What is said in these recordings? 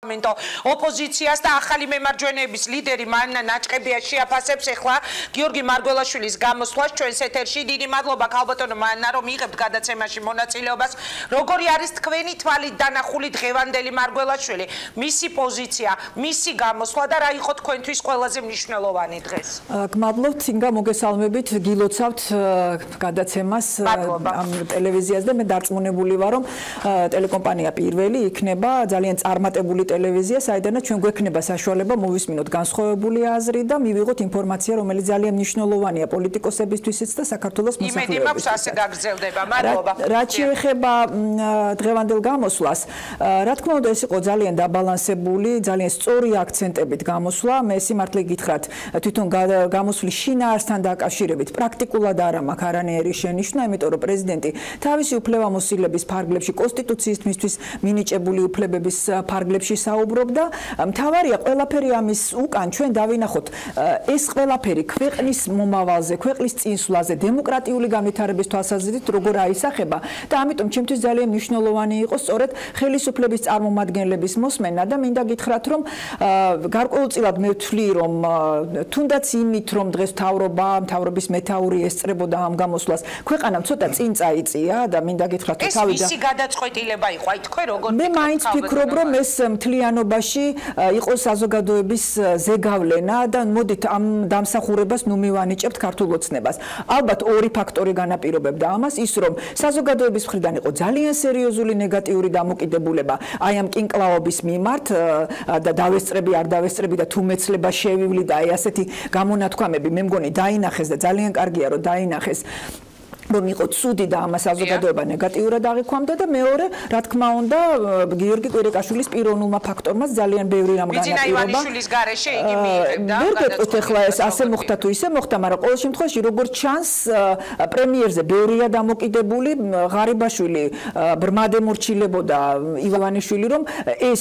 ოპოზიციას და ახალი მემარჯვენეების ლიდერი მარინა ნაჭყებია შეაფასებს ახლა გიორგი მარგველაშვილის გამოსვლას ჩვენს ეთერში. დიდი მადლობა ქალბატონო მარინა, რომ იღებთ გადაცემაში მონაწილეობას. როგორი არის თქვენი თვალით დანახული დღევანდელი მარგველაშვილი, მისი პოზიცია, მისი გამოსვლა და რა იყო თქვენთვის ყველაზე მნიშვნელოვანი დღეს? გმადლობთ, ინგა, მოგესალმებით, გილოცავთ გადაცემას ამ ტელევიზიას და მე დარწმუნებული ვარ, რომ ტელეკომპანია პირველი იქნება ძალიან წარმატებული ტელევიზია, საიდანაც ჩვენ გვექნება საშუალება მოვისმინოთ განსხვავებული აზრი და მივიღოთ ინფორმაცია, რომელიც ძალიან მნიშვნელოვანია პოლიტიკოსებისთვისაც და საქართველოს მოსახლეობისთვის. იმედი მაქვს ასე გაგრძელდება. მადლობა. რაც შეეხება დღევანდელ გამოსვლას, რა თქმა უნდა, ეს იყო ძალიან დაბალანსებული, ძალიან სწორი აქცენტებით გამოსვლა. მე სიმართლე გითხრათ, თვითონ გამოსვლის შინაარსთან დაკავშირებით პრაქტიკულად არ მაქვს არანაირი შენიშვნა, იმიტომ რომ პრეზიდენტი თავისი უფლებამოსილების ფარგლებში კონსტიტუციის მისთვის მინიჭებული უფლებების ფარგლებში საუბრობდა. მთავარია ყველაფერი ამის უკან ჩვენ დავინახოთ ეს ყველაფერი ქვეყნის მომავალზე, ქვეყნის წინსვლაზე, დემოკრატიული განვითარების თვალსაზრისით როგორ აისახება და ამიტომ ჩემთვის ძალიან მნიშვნელოვანი იყო სწორედ ხელისუფლების წარმომადგენლების მოსმენა და მინდა გითხრათ, რომ გარკვეულწილად მე ვთვლი, რომ თუნდაც იმით, რომ დღეს მთავრობის მეთაური ესწრებოდა ამ გამოსვლას, ქვეყანამ ცოტა წინ წაიწია და მინდა გითხრათ, ეს მისი გადაწყვეტილება იყო, აი თქვენ როგორ მე მაინც ვფიქრობ, რომ ეს მთლიანობაში იყო საზოგადოების ზეგავლენა და მოდით ამ დამსახურებას ნუ მივანიჭებთ ქართულ ოცნებას. ალბათ ორი ფაქტორი განაპირობებდა ამას, ის რომ საზოგადოების მხრიდან იყო ძალიან სერიოზული ნეგატიური დამოკიდებულება აი ამ კინკლაობის მიმართ და დავესწრები არ დავესწრები და თუ მეცლება შევივლი და აი ასეთი გამონათქვამები მე მგონი დაინახეს და ძალიან კარგია რომ დაინახეს. რომ იყო ცუდი და ამას საზოგადოება ნეგატიურად აღიქვამდა და მეორე, რა თქმა უნდა, გიორგი კვირიკაშვილის პიროვნულმა ფაქტორმაც ძალიან ბევრი რამ განაპირობა. ბიძინა ივანიშვილის გარეშე იგი მიიღებდა. ვერ გეტყვით ახლა ეს ასე მოხდა თუ ისე მოხდა, მაგრამ ყოველ შემთხვევაში როგორც ჩანს, პრემიერზე ბევრია დამოკიდებული, ღარიბაშვილი ბრმად ემორჩილებოდა ივანიშვილი, რომ ეს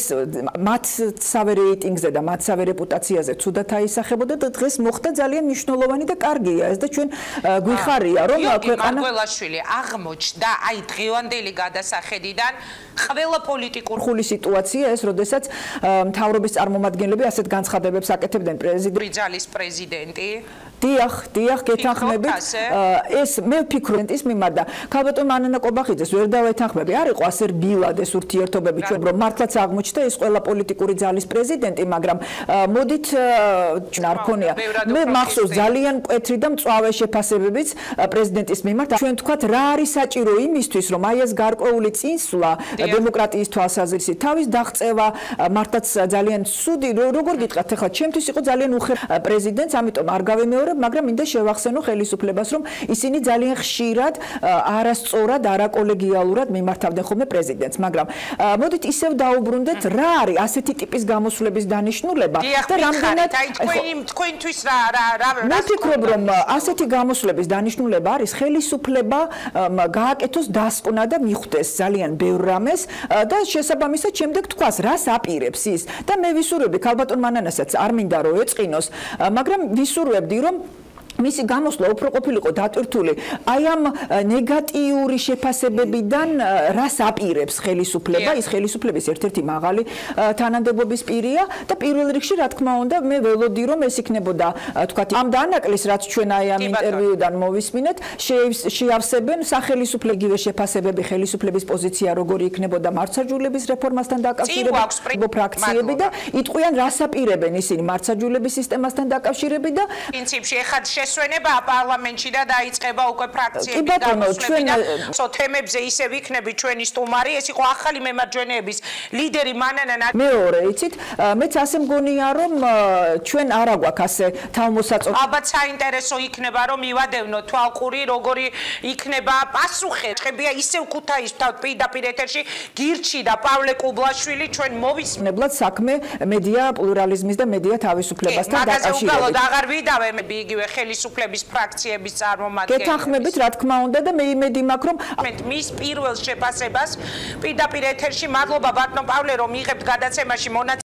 მათსავე რეიტინგზე და მათსავე რეპუტაციაზე ცუდად აისახებოდა და დღეს მოხდა ძალიან მნიშვნელოვანი და კარგია ეს და ჩვენ გვიხარია, რომ ქვეყანა მარგველაშვილი აღმოჩნდა აი დღევანდელი გადასახედიდან ყველა პოლიტიკურ ხული სიტუაცია ეს, როდესაც მთავრობის წარმომადგენლები ასეთ განცხადებებს აკეთებდნენ ბრძალის პრეზიდენტი. დიახ, გეთანხმებით. ეს მე ვფიქრობ ის მიმართ და ქალბატონ მარინა კობახიძეს ვერ დავეთანხმები. არ იყო ასე რბილად ეს ურთიერთობები ჩვენ, რომ მართლაც აღმოჩნდა ეს ყველა პოლიტიკური ძალის პრეზიდენტი, მაგრამ მოდით არ ქონია. მე მახსოვს ძალიან მკვეთრი და მწვავე შეფასებებიც პრეზიდენტის მიმართ. ჩვენ თქვათ რა არის საჭირო იმისთვის, რომ აი ეს გარკვეული წინსვლა დემოკრატიის თვალსაზრისით თავის დაღწევა მართლაც ძალიან ცუდი, როგორ გითხრათ ახლა ჩემთვის იყო ძალიან უხერხო პრეზიდენტს, ამიტომ არ გავემეორებ, მაგრამ მინდა შევახსენო ხელისუფლებას, რომ ისინი ძალიან ხშირად არასწორად, არაკოლეგიალურად მიმართავდნენ ხოლმე პრეზიდენტს, მაგრამ მოდით ისევ დაუბრუნდეთ რა არის ასეთი ტიპის გამოსვლების დანიშნულება და რამდენად თქვენთვის რა მე ვფიქრობ, რომ ასეთი გამოსვლების დანიშნულება არის ხელისუფლება გააკეთოს დასკვნა და მიხვდეს ძალიან ბევრ რამეს და შესაბამისად შემდეგ თქვას რას აპირებს ის და მე ვისურვებდი ქალბატონ მანანასაც არ მინდა რომ ეწყინოს, მაგრამ ვისურვებდი რომ მისი გამოსვლა უფრო ყოფილიყო დატვირთული აი ამ ნეგატიური შეფასებებიდან რას აპირებს ხელისუფლება, ის ხელისუფლების ერთ-ერთი მაღალი თანამდებობის პირია და პირველ რიგში რა თქმა უნდა მე ველოდი რომ ეს იქნებოდა თქვათ ამ დანაკლისს რაც ჩვენ აი ამ ინტერვიუდან მოვისმინეთ შეავსებენ სახელისუფლებრივი შეფასებები, ხელისუფლების პოზიცია როგორი იქნებოდა მართლმსაჯულების რეფორმასთან დაკავშირებით ფრაქციები და იტყვიან რას აპირებენ ისინი მართლმსაჯულების სისტემასთან დაკავშირებით და პრინციპში ეხად შესვენება პარლამენტში და დაიწყება უკვე ფრაქციების გამოსვლები და თემებზე ისევ იქნები ჩვენი სტუმარი, ეს იყო ახალი მემარჯვენეების ლიდერი მარინა. მეორე, იცით, მეც ასე მგონია, რომ ჩვენ არა გვაქვს ასე თავმოსაწონი. ალბათ საინტერესო იქნება, რომ მივადევნო თვალყური, როგორი იქნება პასუხი. ჭებია ისევ ქუთაისთავთ პირდაპირ ეთერში გირჩი და პავლე კუბლაშვილი ჩვენ მოვისმენებლად საქმე მედია პლურალიზმის და მედია თავისუფლებასთან დაკავშირებით. მაგაზე უბრალოდ აღარ ვიდავე მე იგივე ხელისუფლების ფრაქციების წარმომადგენლები. გეთანხმებით, რა თქმა უნდა და მე იმედი მაქვს, რომ მის პირველ შეფასებას პირდაპირ ეთერში მადლობა ბატონო პავლე, რომ იღებთ გადაცემაში მონაწილეობას.